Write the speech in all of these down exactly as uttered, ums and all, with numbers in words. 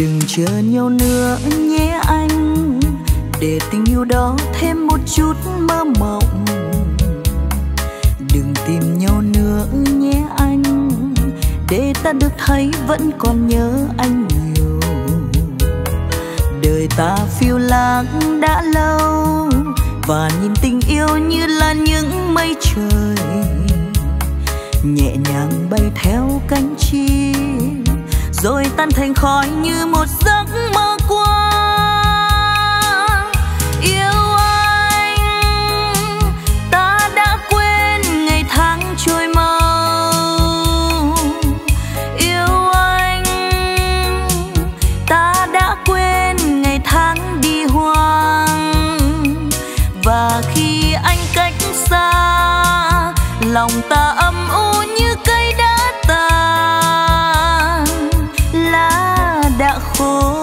Đừng chờ nhau nữa nhé anh, để tình yêu đó thêm một chút mơ mộng. Đừng tìm nhau nữa nhé anh, để ta được thấy vẫn còn nhớ anh nhiều. Đời ta phiêu lãng đã lâu, và nhìn tình yêu như là những mây trời nhẹ nhàng bay theo cánh chim, rồi tan thành khói như một giấc mơ qua. Yêu anh, ta đã quên ngày tháng trôi mau. Yêu anh, ta đã quên ngày tháng đi hoang. Và khi anh cách xa, lòng ta âm u như cây đã tàn, lá đã khô.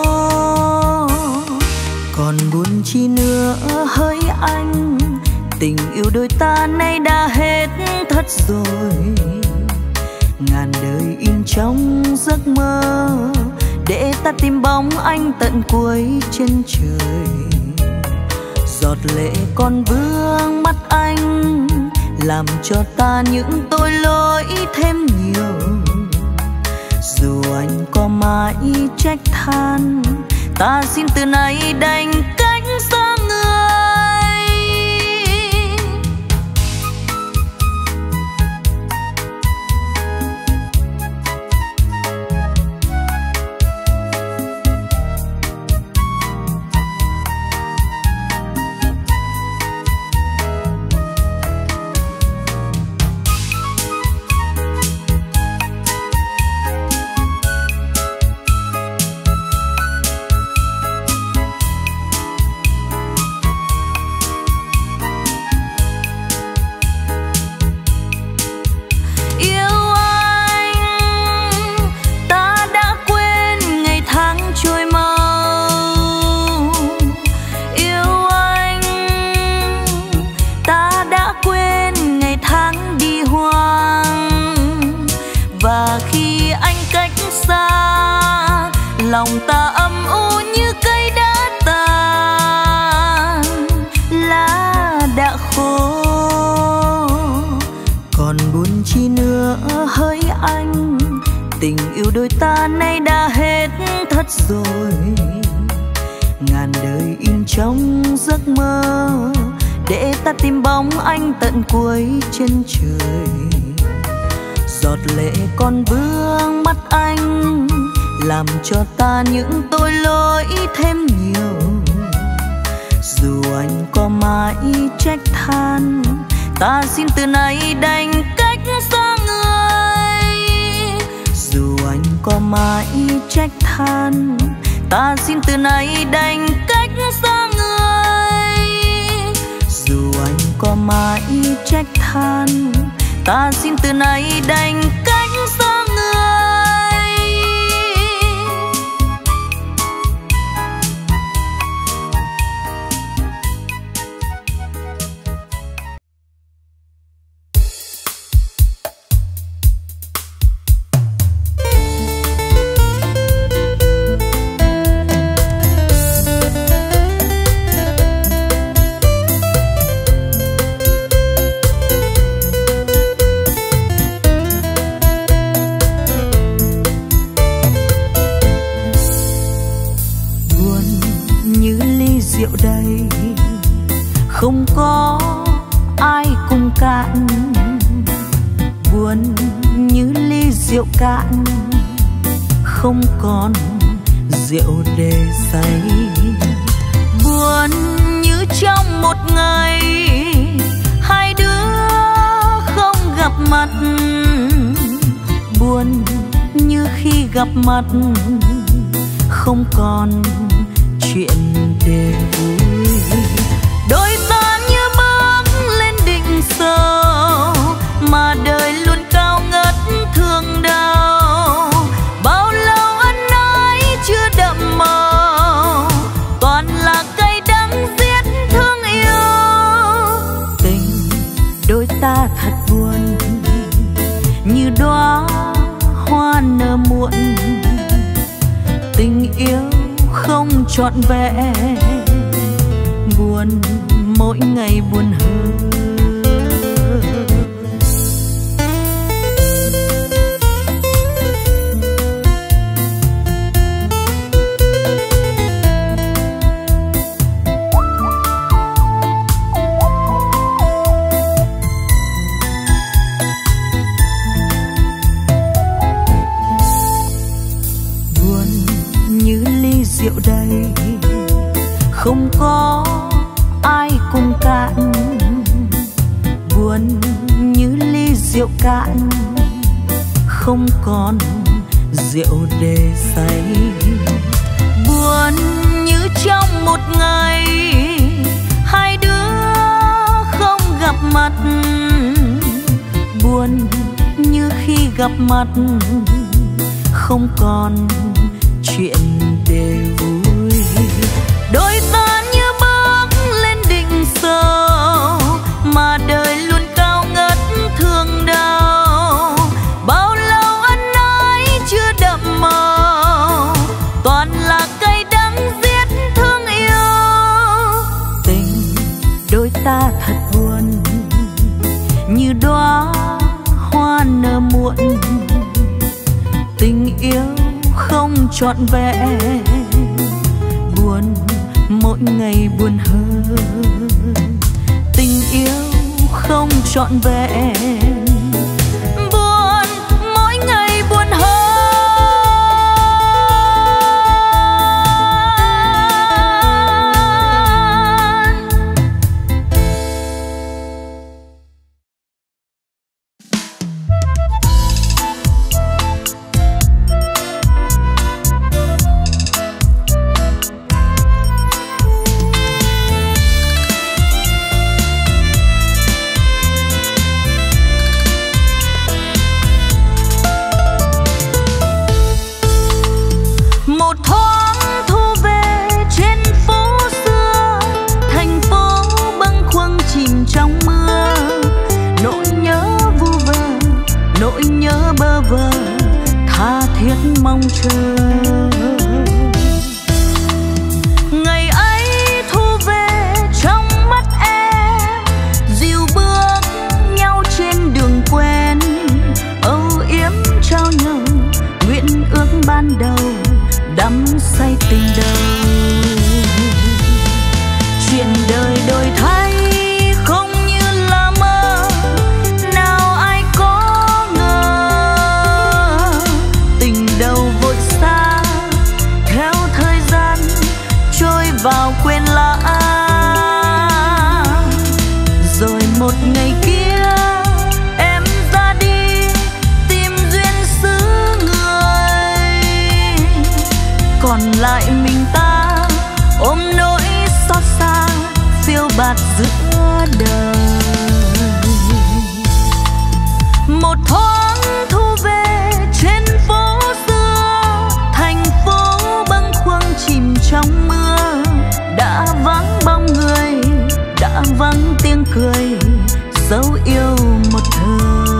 Còn buồn chi nữa hỡi anh, tình yêu đôi ta nay đã hết thật rồi. Ngàn đời in trong giấc mơ, để ta tìm bóng anh tận cuối chân trời. Giọt lệ còn vương mắt anh, làm cho ta những tội lỗi thêm nhiều. Dù anh có mãi trách than, ta xin từ nay đành cách xa người. Lòng ta âm u như cây đã tàn, lá đã khô. Còn buồn chi nữa hỡi anh, tình yêu đôi ta nay đã hết thật rồi. Ngàn đời in trong giấc mơ, để ta tìm bóng anh tận cuối chân trời. Giọt lệ còn vương mắt anh, làm cho ta những tội lỗi thêm nhiều. Dù anh có mãi trách than, ta xin từ nay đành cách xa người. Dù anh có mãi trách than, ta xin từ nay đành cách xa người. Dù anh có mãi trách than, ta xin từ nay đành cách xa người. Không có ai cùng cạn, buồn như ly rượu cạn, không còn rượu để say. Buồn như trong một ngày hai đứa không gặp mặt, buồn như khi gặp mặt không còn chuyện để vui. Đôi ta như bước lên đỉnh sâu, mà đời luôn cao ngất thương đau. Bao lâu ân ái chưa đậm màu, toàn là cay đắng giết thương yêu. Tình đôi ta thật buồn, như đóa hoa nở muộn. tình yêu không trọn vẹn, buồn mỗi ngày buồn hơn. Rượu đầy không có ai cùng cạn, buồn như ly rượu cạn không còn rượu để say. Buồn như trong một ngày hai đứa không gặp mặt, buồn như khi gặp mặt không còn chuyện để vui. Đôi ta như bước lên đỉnh sâu mà đời luôn cao ngất thương đau. Bao lâu ân ái chưa đậm màu, toàn là cay đắng giết thương yêu. Tình đôi ta thật buồn như đóa hoa nở muộn, tình yêu không trọn vẹn, buồn mỗi ngày buồn hơn. Tình yêu không trọn vẹn, buồn mỗi ngày buồn hơn. Mong chờ ngày ấy thu về trong mắt em, dìu bước nhau trên đường quen, âu yếm trao nhau nguyện ước ban đầu, đắm say tình đầu. Chuyện đời đổi thay không như là mơ, nào ai có ngờ tình đầu vội xa theo thời gian trôi vào quên lãng. Rồi một ngày kia em ra đi tìm duyên xứ người, còn lại mình ta ôm nỗi xót xa phiêu bạt giữa đời. Một thoáng thu về trên phố xưa, thành phố bâng khuâng chìm trong mưa, đã vắng bóng người, đã vắng tiếng cười, dấu yêu một thời.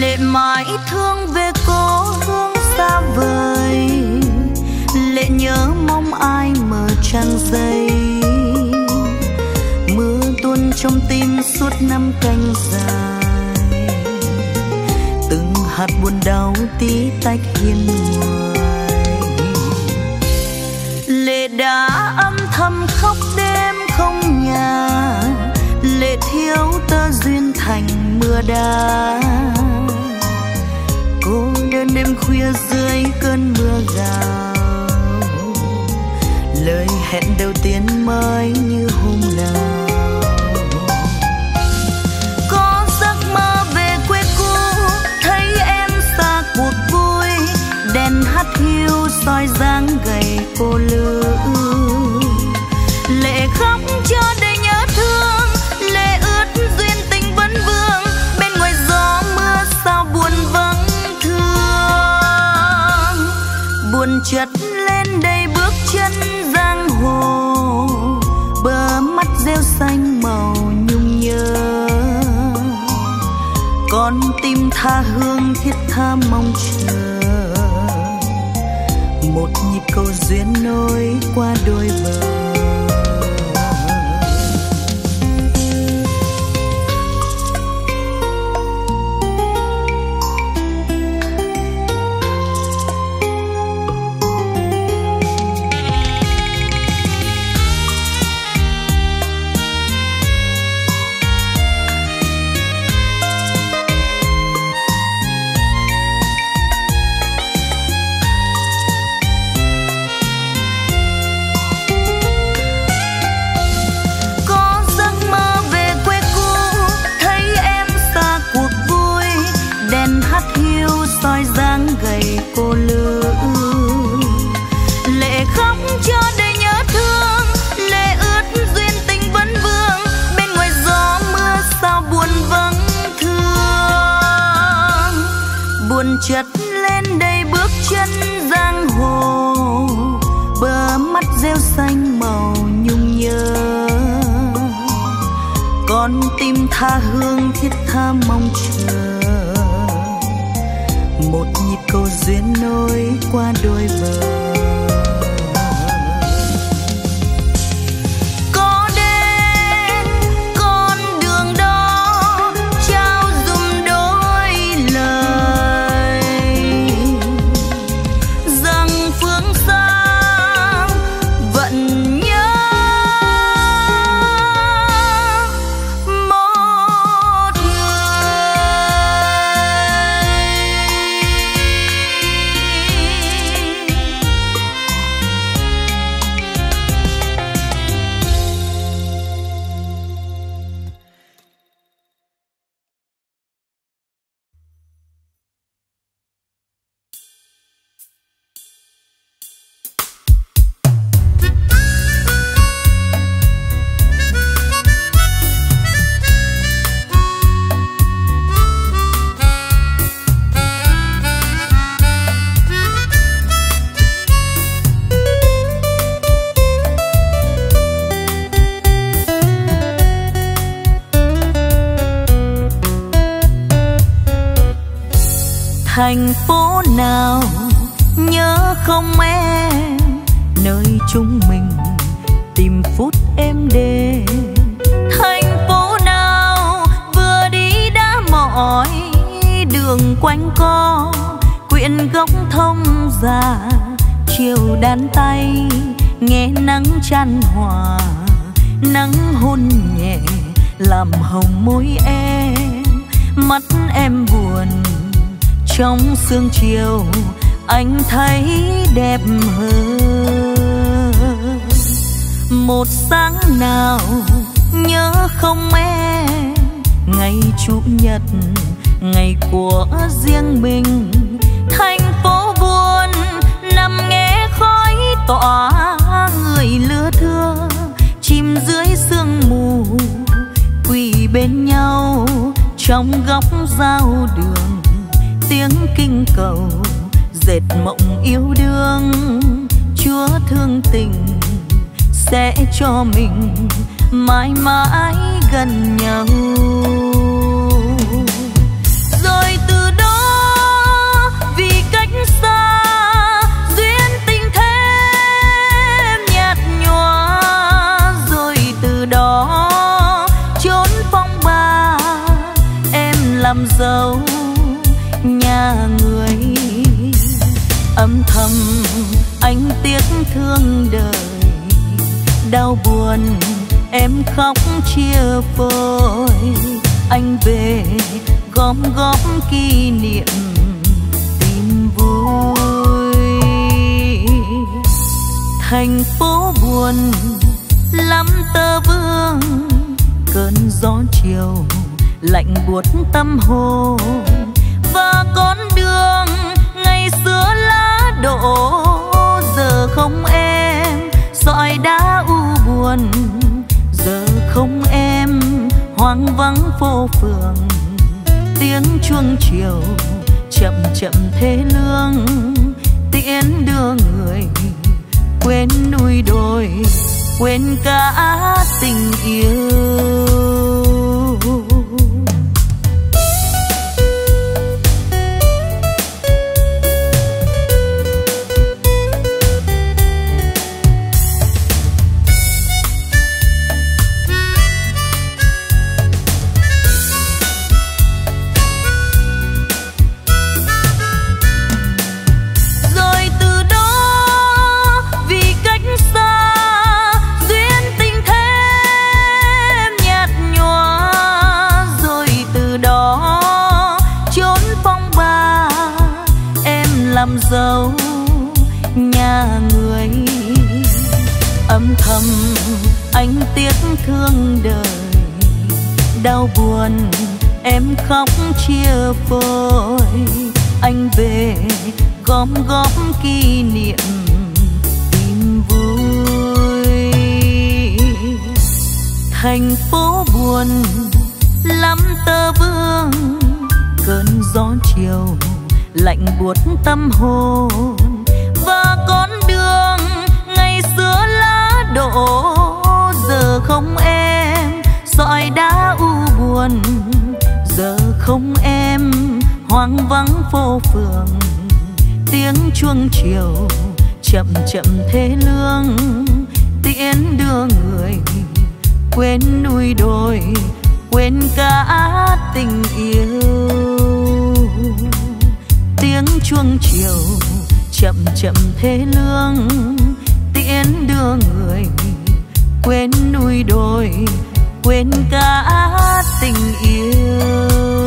lệ mãi thương về cố hương xa vời, lệ nhớ mong ai mở trang giấy. Mưa tuôn trong tim suốt năm canh dài, từng hạt buồn đau tí tách hiên ngoài. Lệ đã âm thầm khóc đêm không nhà, lệ thiếu tơ duyên thành mưa đá. Cô đơn đêm khuya dưới cơn mưa gào, lời hẹn đầu tiên mới như hôm nào. Có giấc mơ về quê cũ, thấy em xa cuộc vui, đèn hát hiu soi dáng gầy cô lữ. Lệ khóc cho đầy nhớ thương, lệ ướt duyên tình vẫn vương, bên ngoài gió mưa sao buồn vắng thương. Buồn chợt lên đây bước chân giang hồ, bờ mắt rêu xanh màu nhung nhớ. Con tim tha hương thiết tha mong chờ, một nhịp cầu duyên nối qua đôi bờ. Soi dáng gầy cô lữ. Lệ khóc cho đầy nhớ thương, lệ ướt duyên tình vẫn vương, bên ngoài gió mưa sao buồn vắng thương. Buồn chợt lên đây bước chân giang hồ, bờ mắt rêu xanh màu nhung nhớ. Con tim tha hương thiết tha mong chờ, một nhịp cầu duyên nối qua đôi bờ. Có đến con đường đó trao dùm đôi lời, rằng phương xa vẫn nhớ một người. Thành phố nào nhớ không em, nơi chúng mình tìm phút êm đềm. Thành phố nào vừa đi đã mỏi, đường quanh co quyện góc thông già. Chiều đan tay nghe nắng chan hòa, nắng hôn nhẹ làm hồng môi em. Mắt em buồn trong sương chiều, anh thấy đẹp hơn. Một sáng nào nhớ không em, ngày chủ nhật ngày của riêng mình. Thành phố buồn nằm nghe khói tỏa, người lứa thưa chìm dưới sương mù, quỳ bên nhau trong góc giao đường. Tiếng kinh cầu dệt mộng yêu đương, Chúa thương tình sẽ cho mình mãi mãi gần nhau. Rồi từ nhà người. Âm thầm anh tiếc thương đời, đau buồn em khóc chia phôi. Anh về gom góp kỷ niệm tìm vui. Thành phố buồn lắm tơ vương, cơn gió chiều lạnh buốt tâm hồn. Và con đường ngày xưa lá đổ, giờ không em sỏi đá u buồn. Giờ không em hoang vắng phố phường, tiếng chuông chiều chậm chậm thế lương. Tiễn đưa người quên núi đồi, quên cả tình yêu. Dấu nhà người. Âm thầm anh tiếc thương đời, đau buồn em khóc chia phôi. Anh về gom góp kỷ niệm tìm vui. Thành phố buồn lắm tơ vương, cơn gió chiều lạnh buốt tâm hồn. Và con đường ngày xưa lá đổ, giờ không em sỏi đá u buồn. Giờ không em hoang vắng phố phường, tiếng chuông chiều chậm chậm thế lương. Tiễn đưa người quên núi đồi, quên cả tình yêu. Tiếng chuông chiều chậm chậm thế lương. Tiễn đưa người quên núi đồi, quên cả tình yêu.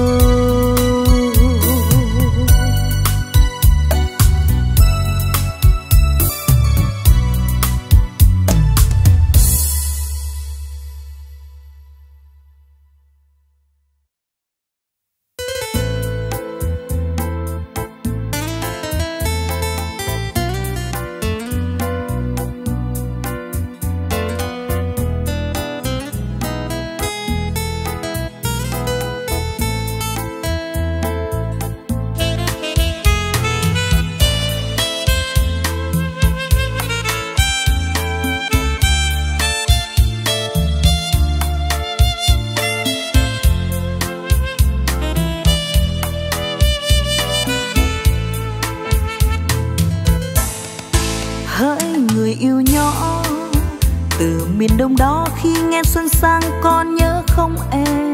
miền Đông đó khi nghe xuân sang con nhớ không em.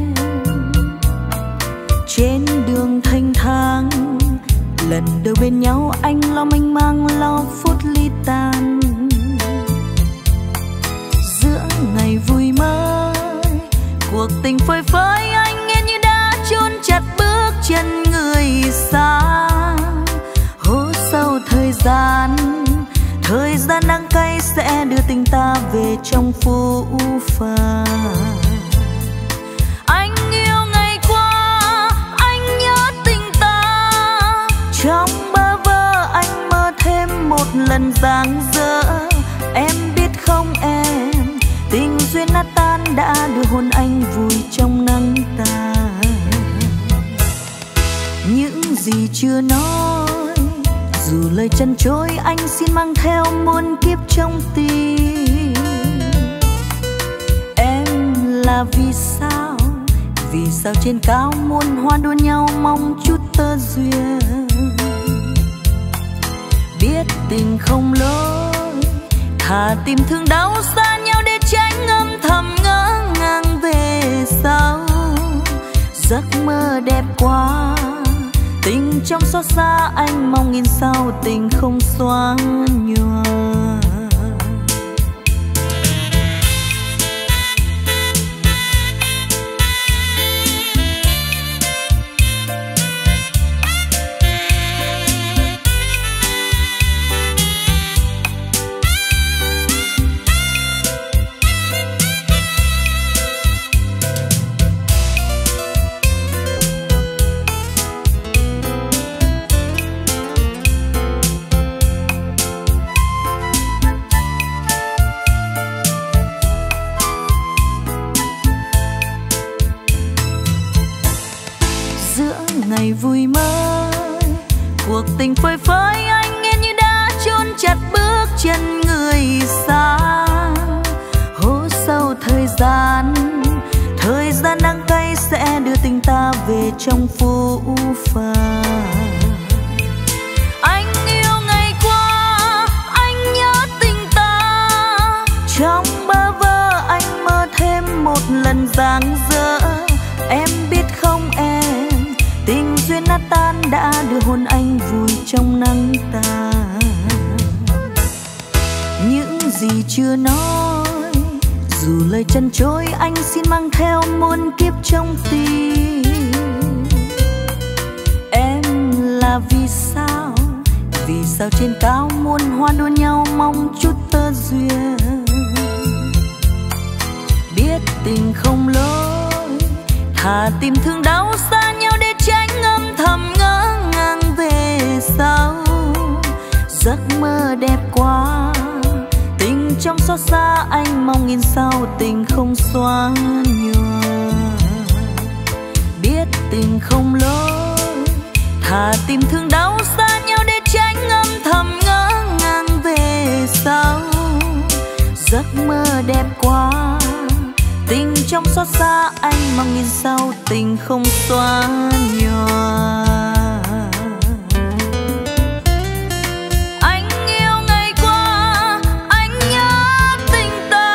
Trên đường thanh thang lần đầu bên nhau anh lo mênh mang lo phút ly tan. Giữa ngày vui mới cuộc tình phơi phới anh nghe như đã chôn chặt bước chân người xa. Hố sâu thời gian, thời gian đắng cay sẽ đưa tình ta về trong phũ phàng. Anh yêu ngày qua, anh nhớ tình ta. Trong bơ vơ anh mơ thêm một lần dang dở. Em biết không em, tình duyên nát tan đã đưa hôn anh vùi trong nắng tàn. Những gì chưa nói, dù lời chân chối anh xin mang theo muôn kiếp trong tim. Em là vì sao, vì sao trên cao muôn hoa đua nhau mong chút tơ duyên. Biết tình không lối, thà tìm thương đau xa nhau để tránh âm thầm ngỡ ngàng về sau. Giấc mơ đẹp quá, Tình trong xót xa anh mong nghìn sao tình không xóa nhòa. Ngày vui mới cuộc tình phơi phới anh nghe như đã chôn chặt bước chân người xa. Hố sâu thời gian, thời gian đắng cay sẽ đưa tình ta về trong phũ phàng. Anh yêu ngày qua, anh nhớ tình ta, trong bơ vơ anh mơ thêm một lần dang dở. Em biết không em, tình duyên nát tan đã đưa hôn anh vùi trong nắng tàn. Những gì chưa nói, dù lời chân chối anh xin mang theo muôn kiếp trong tim. Em là vì sao, vì sao trên cao muôn hoa đua nhau mong chút tơ duyên. Biết tình không lối, thà tìm thương đau xa nhau để tránh âm thầm ngỡ ngàng về sau. Giấc mơ đẹp quá, tình trong xót xa anh mong nghìn sao tình không xóa nhòa. Biết tình không lối, thà tìm thương đau xa nhau để tránh âm thầm ngỡ ngàng về sau. Giấc mơ đẹp quá, tình trong xót xa anh mong nghìn sao tình không xóa nhòa. Anh yêu ngày qua, anh nhớ tình ta.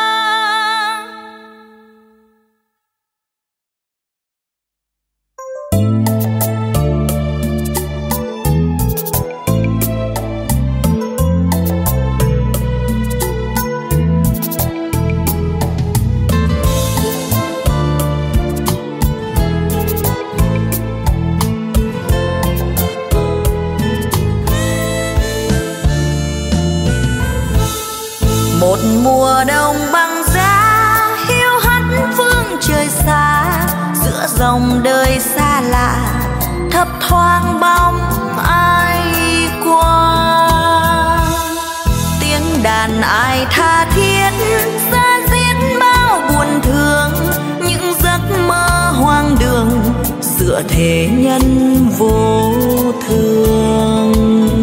Một mùa đông băng giá hiu hắt phương trời xa, giữa dòng đời xa lạ thấp thoáng bóng ai qua. Tiếng đàn ai tha thiết ra diết bao buồn thương, những giấc mơ hoang đường giữa thế nhân vô thường.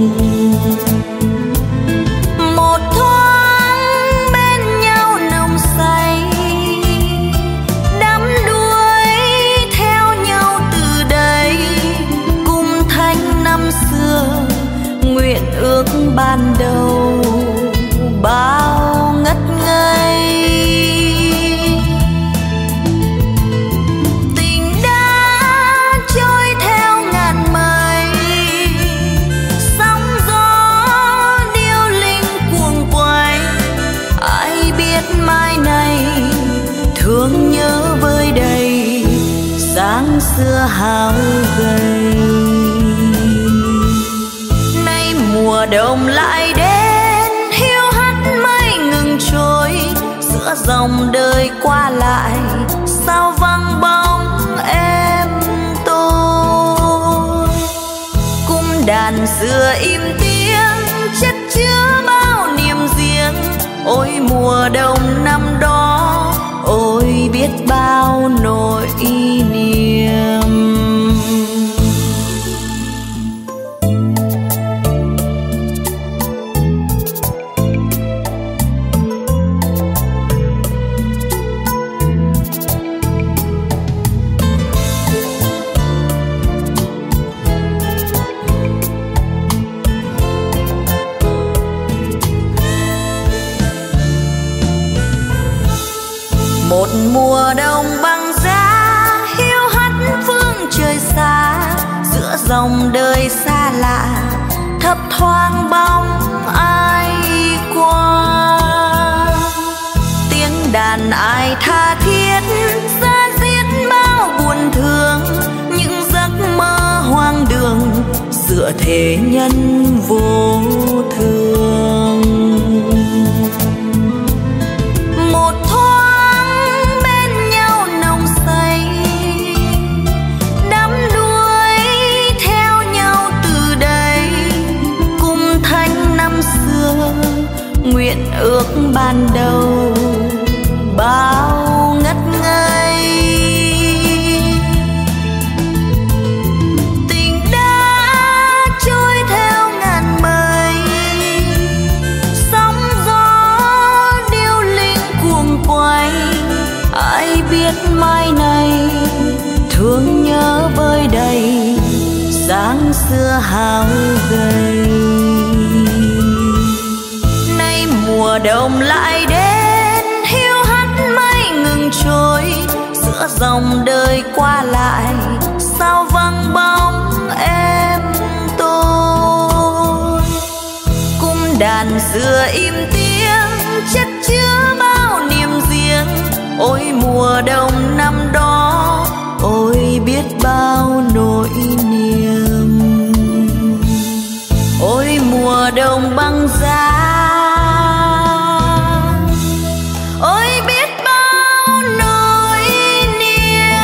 Nguyện ước ban đầu bao ngất ngây, tình đã trôi theo ngàn mây. Sóng gió điêu linh cuồng quay, ai biết mai này thương nhớ vơi đầy dáng xưa hao gầy. Mùa đông lại đến hiu hắt mây ngừng trôi, giữa dòng đời qua lại sao vắng bóng em tôi. Cung đàn xưa im tiếng chất chứa bao niềm riêng, ôi mùa đông năm đó ôi biết bao nỗi niềm. Một mùa đông băng giá hiu hắt phương trời xa, giữa dòng đời xa lạ thấp thoáng bóng ai qua. Tiếng đàn ai tha thiết ra diết bao buồn thương, những giấc mơ hoang đường dựa thế nhân vô thường. Một thoáng bên nhau nồng say, đắm đuối theo nhau từ đây, cùng thanh năm xưa nguyện ước ban đầu bao ngất ngây. Tình đã trôi theo ngàn mây, sóng gió điêu linh cuồng quay. Ai biết mai này thương nhớ vơi đầy dáng xưa hao gầy. Nay mùa đông lại đến, hiu hắt mây ngừng trôi, giữa dòng đời qua lại sao vắng bóng em tôi. Cung đàn xưa im tiếng chất chứa bao niềm riêng, ôi mùa đông năm đó ôi biết bao nỗi niềm. Ôi mùa đông băng giá, ôi biết bao nỗi niềm.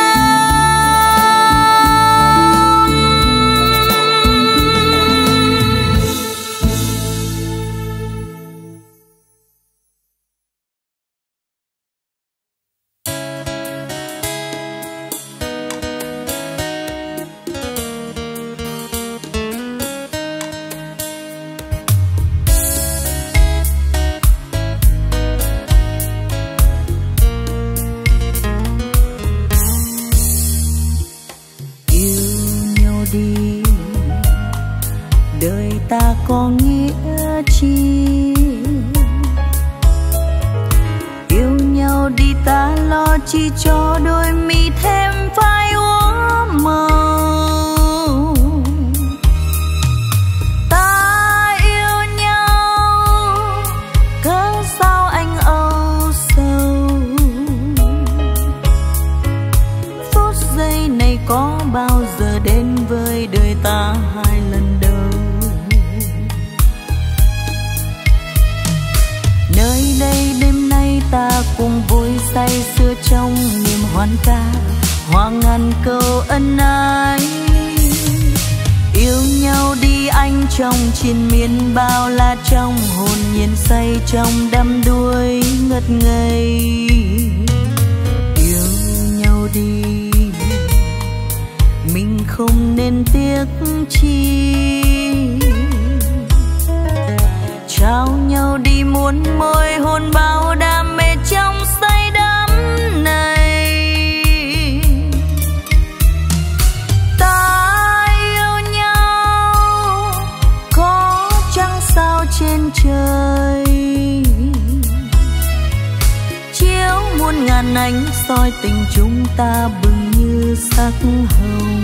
Ta có nghĩa chi? Yêu nhau đi ta lo chi cho đôi mi thêm phai úa màu. Ta yêu nhau cớ sao anh âu sầu. Phút giây này có bao giờ đến với đời ta hai lần đầu. Nơi đây đêm nay ta cùng vui say sưa trong niềm hoan ca, hoa ngàn câu ân ái. Yêu nhau đi anh trong triền miên bao la, trong hồn nhiên say trong đắm đuối ngất ngây. Yêu nhau đi mình không nên tiếc chi, trao nhau đi muôn môi hôn bao đam mê trong say đắm này. Ta yêu nhau có trăng sao trên trời, chiếu muôn ngàn ánh soi tình chúng ta bừng như sắc hồng.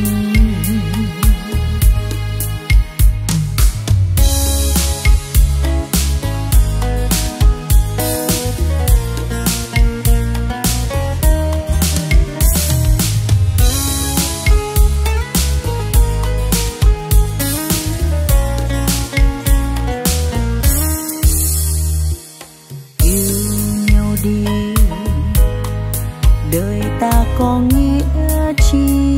Có nghĩa chi?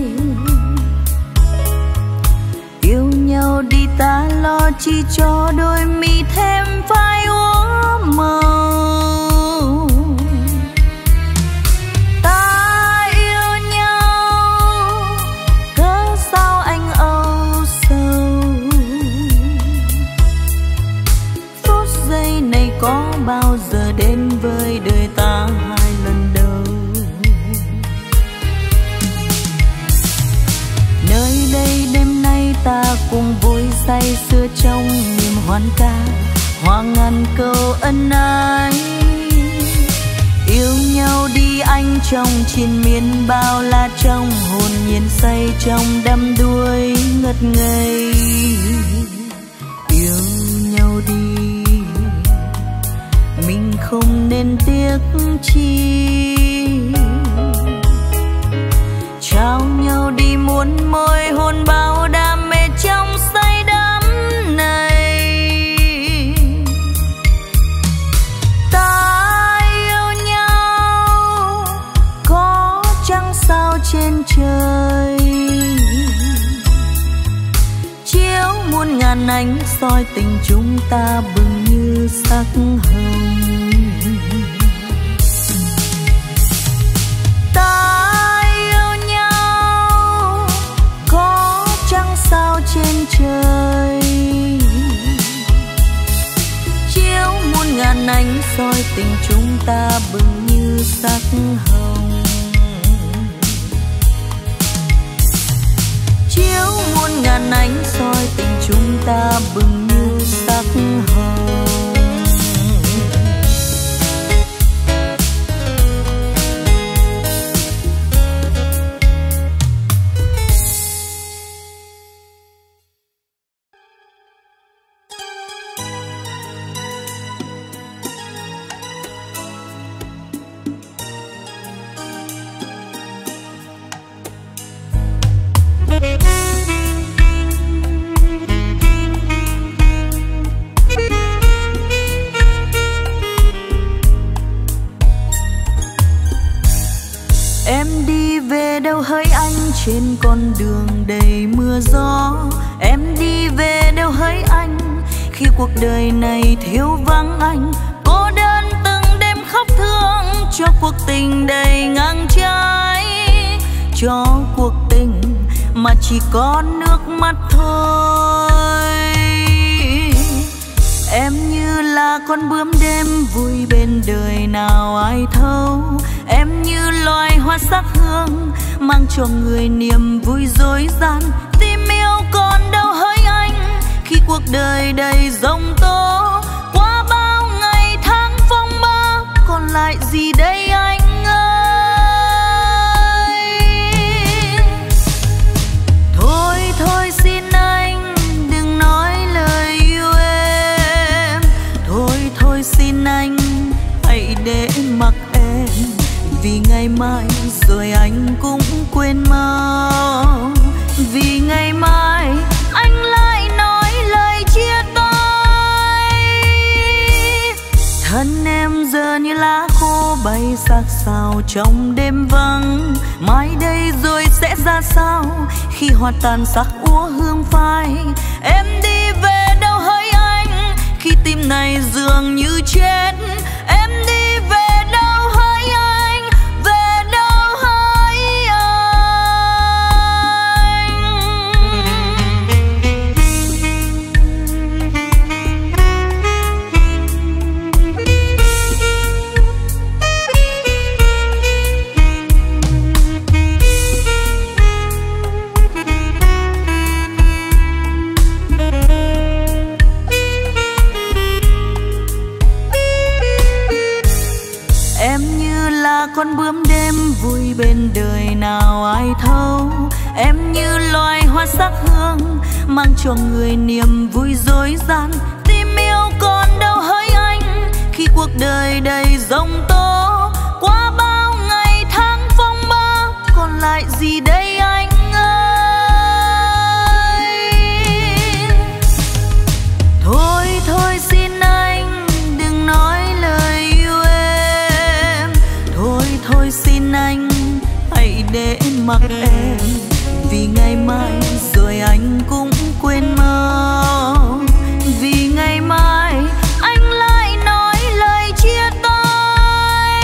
Yêu nhau đi ta lo chi cho đôi mi thêm phai úa màu. Ta yêu nhau cớ sao anh âu sầu. Phút giây này có bao giờ đến với đời ta hai lần đầu. Nơi đây đêm nay ta cùng vui say sưa trong niềm hoan ca, hoa ngàn câu ân ái. Yêu nhau đi anh trong triền miên bao la, trong hồn nhiên say trong đắm đuối ngất ngây. Yêu nhau đi mình không nên tiếc chi, trao nhau đi muôn môi hôn bao đam mê trong say đắm này. Ta yêu nhau có trăng sao trên trời, chiếu muôn ngàn ánh soi tình chúng ta bừng như sắc hồng. Ta yêu nhau có trăng sao trên trời, chiếu muôn ngàn ánh soi tình chúng ta bừng như sắc hồng. Chiếu muôn ngàn ánh soi tình chúng ta bừng như sắc hồng. Trên con đường đầy mưa gió, em đi về đâu hỡi anh, khi cuộc đời này thiếu vắng anh. Cô đơn từng đêm khóc thương cho cuộc tình đầy ngang trái, cho cuộc tình mà chỉ có nước mắt thôi. Em như là con bướm đêm vui bên đời nào ai thấu, em như loài hoa sắc hương mang cho người niềm vui dối gian. Tim yêu còn đâu hỡi anh, khi cuộc đời đầy giông tố. Qua bao ngày tháng phong ba còn lại gì đây anh ơi. Thôi thôi xin anh đừng nói lời yêu em, thôi thôi xin anh hãy để mặc em, vì ngày mai rồi anh cũng quên mau. Vì ngày mai anh lại nói lời chia tay. Thân em giờ như lá khô bay xác xao trong đêm vắng, mai đây rồi sẽ ra sao khi hoa tàn sắc úa hương phai. Em đi về đâu hỡi anh, khi tim này dường như chết. Em đi về đâu hỡi anh, về đâu hỡi con bướm đêm vui bên đời nào ai thấu. Em như loài hoa sắc hương mang cho người niềm vui dối gian. Tim yêu còn đâu hỡi anh, khi cuộc đời đầy giông tố. Qua bao ngày tháng phong ba còn lại gì đây anh ơi. Thôi thôi xin anh đừng nói lời yêu em, thôi thôi xin anh hãy để mặc em, vì ngày mai rồi anh cũng quên mau. Vì ngày mai anh lại nói lời chia tay.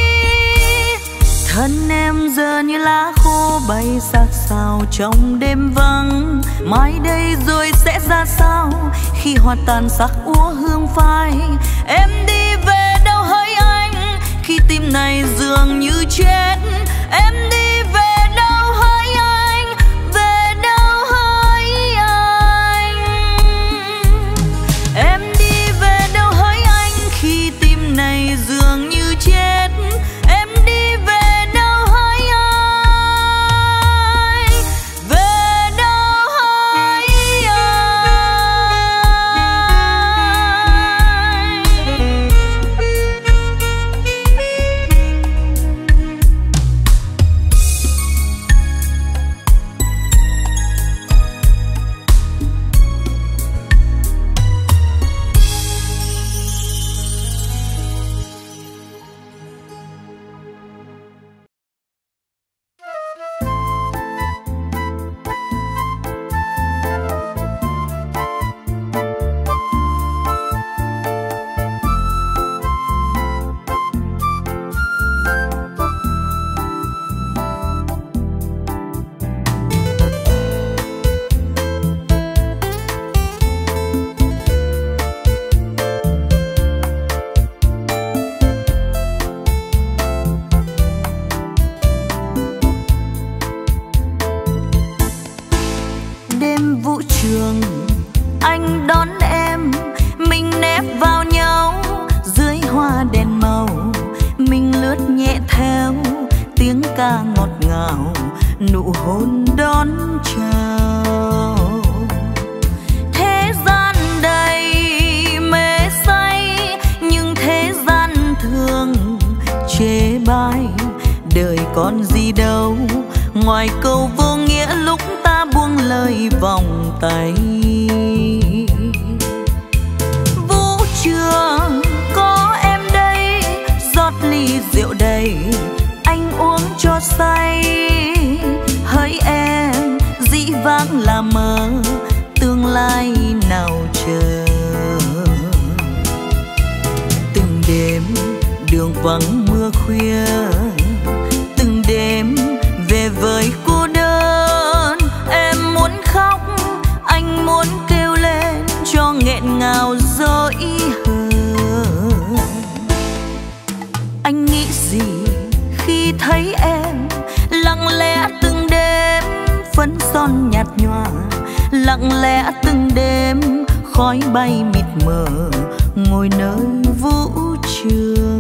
Thân em giờ như lá khô bay xác xao trong đêm vắng, mai đây rồi sẽ ra sao khi hoa tàn sắc úa hương phai. Em đi về đâu hỡi anh, khi tim này dường như chết. Em đi về đâu hỡi anh, về đâu hỡi anh. Em đi về đâu hỡi anh, khi tim này dường như chết. đêm vũ trường anh đón em, mình nép vào nhau dưới hoa đèn màu, mình lướt nhẹ theo tiếng ca ngọt ngào, nụ hôn đón chào. Thế gian đầy mê say, nhưng thế gian thường chê bai. Đời còn gì đâu ngoài câu vô nghĩa lúc ta buông lời vòng tay. Vũ trường có em đây, rót ly rượu đầy anh uống cho say. Hỡi em dĩ vãng là mơ, tương lai nào chờ. Từng đêm đường vắng mưa khuya, từng đêm về với cô đơn. Em muốn khóc, anh muốn kêu lên cho nghẹn ngào dối hờn. Anh nghĩ gì khi thấy em lặng lẽ từng đêm phấn son nhạt nhòa, lặng lẽ từng đêm khói bay mịt mờ ngồi nơi vũ trường.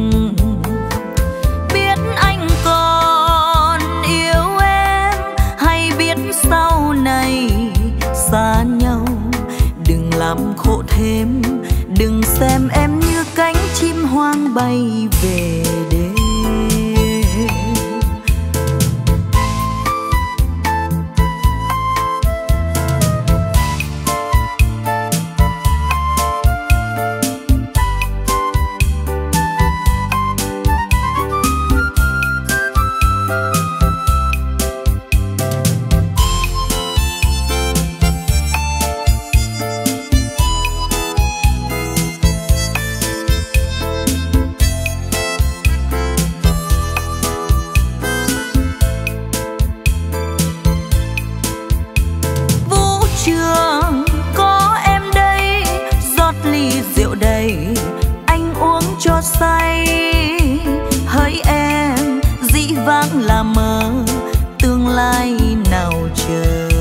Biết anh còn yêu em hay biết sau này xa nhau, đừng làm khổ thêm, đừng xem em như cánh chim hoang bay về đêm. Say hỡi em dĩ vãng là mơ, tương lai nào chờ.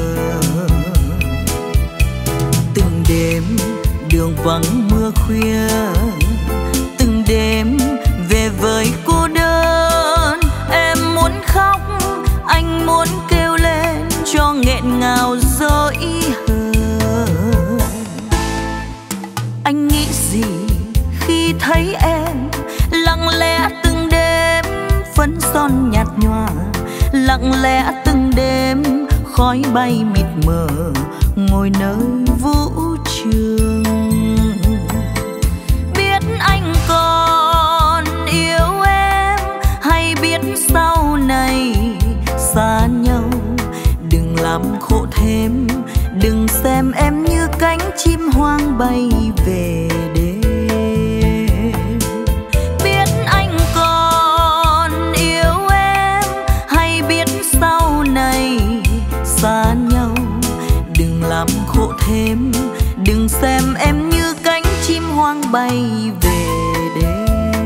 Từng đêm đường vắng mưa khuya, từng đêm về với cô đơn. Em muốn khóc, anh muốn kêu lên cho nghẹn ngào dối hờn. Anh nghĩ gì khi thấy em lặng lẽ từng đêm phấn son nhạt nhòa, lặng lẽ từng đêm khói bay mịt mờ ngồi nơi vũ trường. Biết anh còn yêu em hay biết sau này xa nhau, đừng làm khổ thêm, đừng xem em như cánh chim hoang bay về đêm. Xa nhau đừng làm khổ thêm, đừng xem em như cánh chim hoang bay về đêm.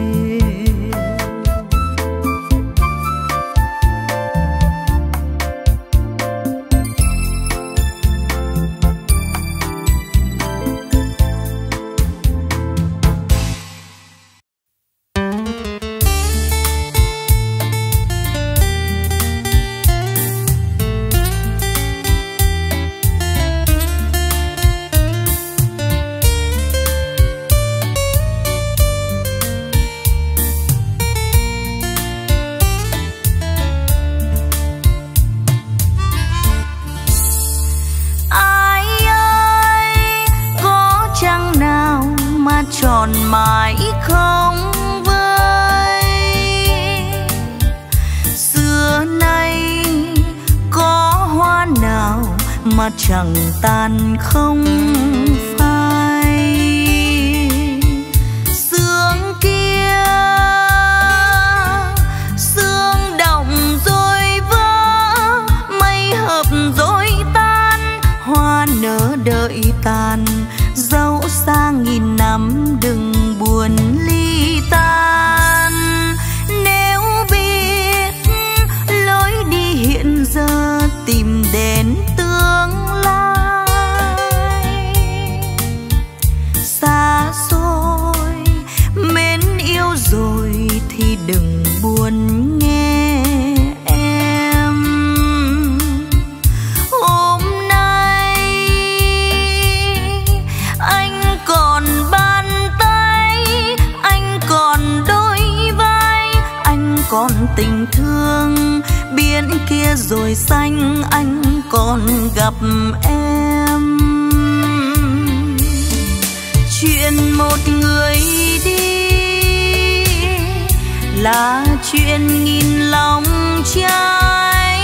Tròn mãi không vơi, xưa nay có hoa nào mà chẳng tàn không phai. Sương kia sương động rồi vỡ, mây hợp rồi tan, hoa nở đợi tàn. Dẫu xa nghìn năm đừng buồn ly tan. Nếu biết lối đi hiện giờ tìm đến tương lai, rồi xanh anh còn gặp em. Chuyện một người đi là chuyện nghìn lòng trái.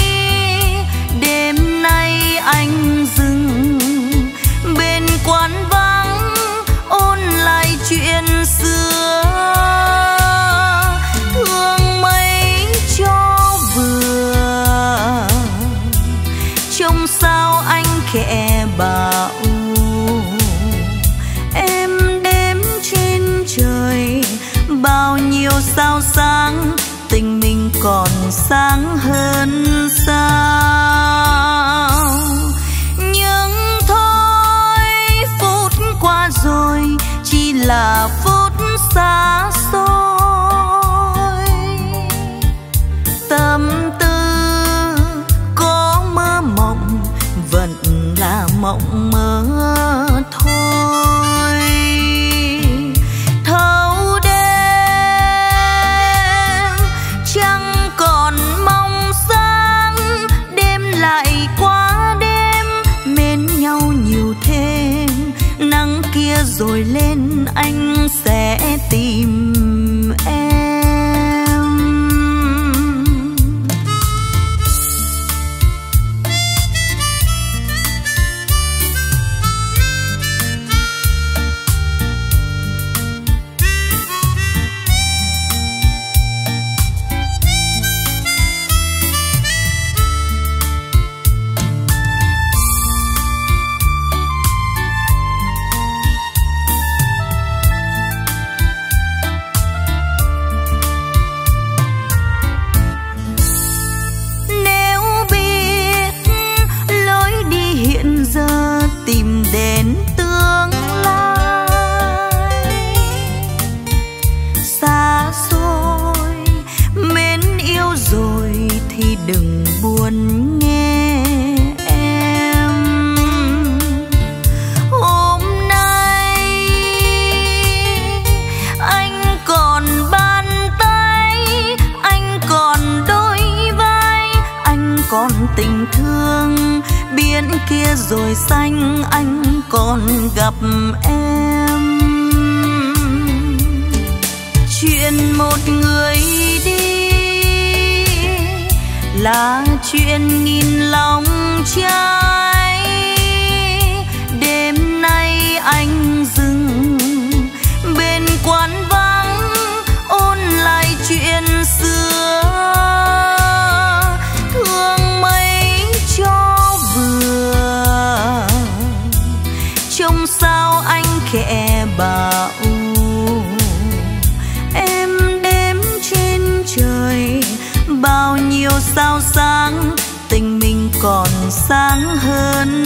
Đêm nay anh dừng bên quán vắng ôn lại chuyện xưa. Thương mấy cho vừa trông sao anh khẽ bảo em đếm trên trời bao nhiêu sao sáng, tình mình còn sáng hơn sao. Nhưng thôi phút qua rồi chỉ là phút xa xôi. Tâm tư có mơ mộng vẫn là mộng mơ thôi. Thâu đêm chẳng còn mong sáng, đêm lại qua đêm mến nhau nhiều thêm. Nắng kia rồi lên anh sẽ tìm em. Tìm đến tương lai xa xôi, mến yêu rồi thì đừng buồn nghe em. Hôm nay anh còn bàn tay, anh còn đôi vai, anh còn tình thương. Biển kia rồi xanh anh còn gặp em. Chuyện một người đi là chuyện nghìn lòng trái. Đêm nay anh dừng bên quán vắng ôn lại chuyện xưa. Thương mấy cho vừa trông sao anh khẽ bảo em đếm trên trời bao nhiêu sao sáng, tình mình còn sáng hơn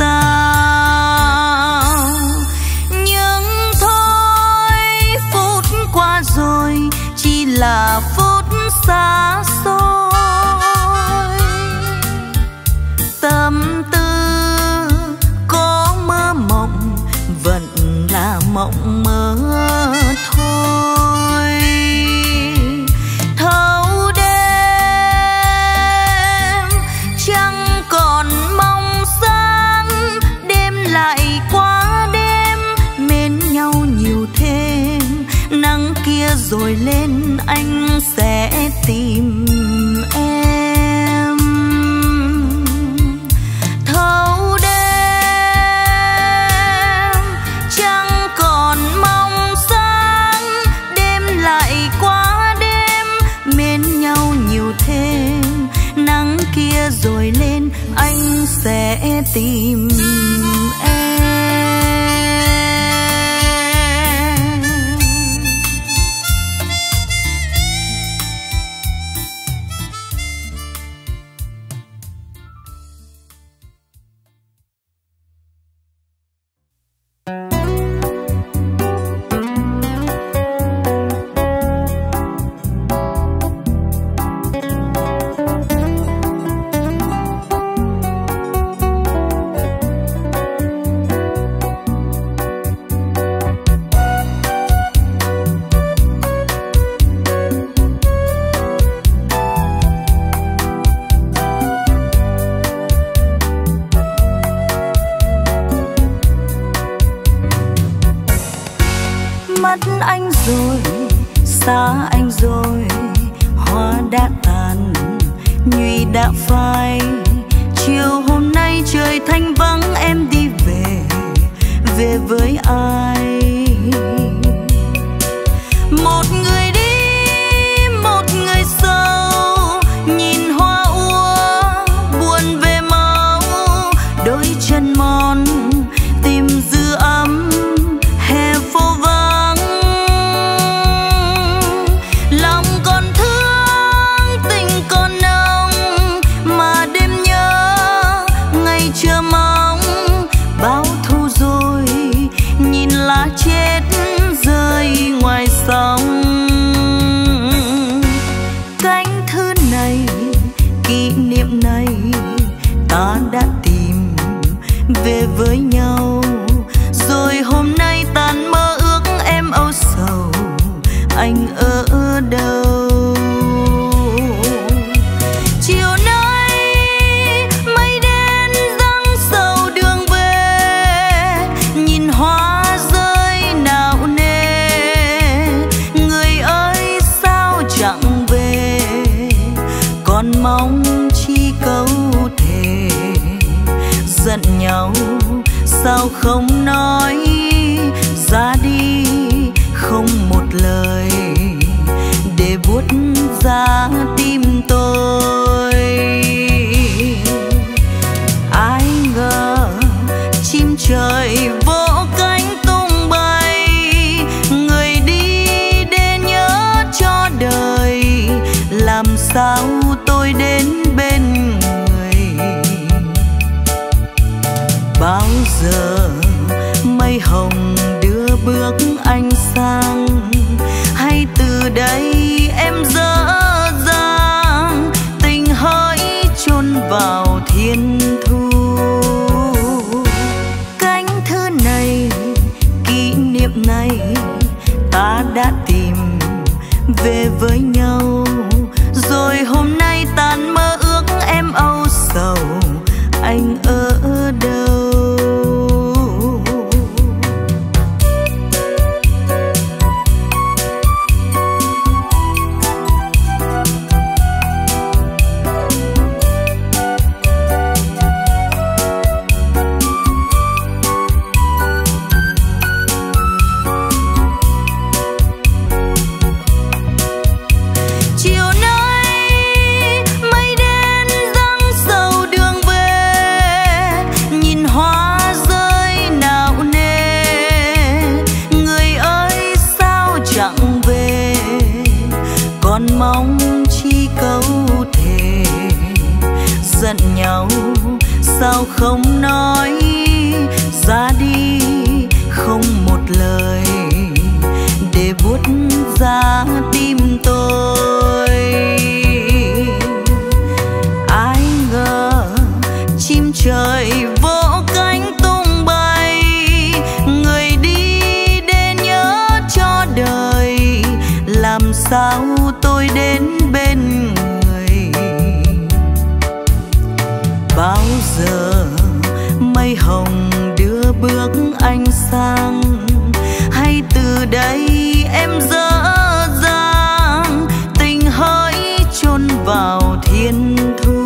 sao. Nhưng thôi phút qua rồi chỉ là phút xa xôi. Tâm tư có mơ mộng vẫn là mộng mơ thôi. Thâu đêm chẳng còn mong sáng, đêm lại qua đêm mến nhau nhiều thêm. Nắng kia rồi lên anh sẽ tìm em. Thâu đêm chẳng còn mong sáng, đêm lại qua đêm mến nhau nhiều thêm. Nắng kia rồi lên anh sẽ tìm em. mất anh rồi, xa anh rồi, hoa đã tàn, nhụy đã phai. Chiều hôm nay trời thanh vắng, em đi về, về với ai? Một người đi, một người sâu, nhìn hoa úa buồn về máu, đôi chân mòn tìm dư ấm hè phố vắng. Lòng còn thương, tình còn nồng, mà đêm nhớ ngày chờ mong. Bao thu rồi nhìn lá chết rơi ngoài sông. Cánh thư này, kỷ niệm này, ta đã tìm về với nhau. Rồi hôm nay tan mơ ước em âu sầu, anh ở đâu? Chiều nay mây đen giăng sầu đường về, nhìn hoa rơi nào nề. Người ơi sao chẳng về, còn mong chi câu thề. Giận nhau sao không nói ra đi, không một lời để buốt ra tim tôi. Ai ngờ chim trời vỗ cánh tung bay, người đi để nhớ cho đời. Làm sao tôi đến bên người? Bao giờ mây hồng đưa bước anh sang, hay từ đây em dở dang tình hỡi chôn vào thiên thu. Cánh thư này, kỷ niệm này, ta đã tìm về với nhau. Rồi hôm nay tan mơ ước em âu sầu, anh ở đâu? Mong chi câu thề. Giận nhau sao không nói ra đi, không một lời để buốt ra tim tôi. Ai ngờ chim trời vỗ cánh tung bay, người đi để nhớ cho đời. Làm sao tôi đến bên người? Bao giờ mây hồng đưa bước anh sang, hay từ đây em dở dang tình hỡi chôn vào thiên thu.